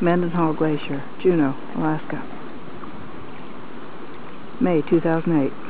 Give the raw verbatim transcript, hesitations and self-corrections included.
Mendenhall Glacier, Juneau, Alaska. May two thousand eight.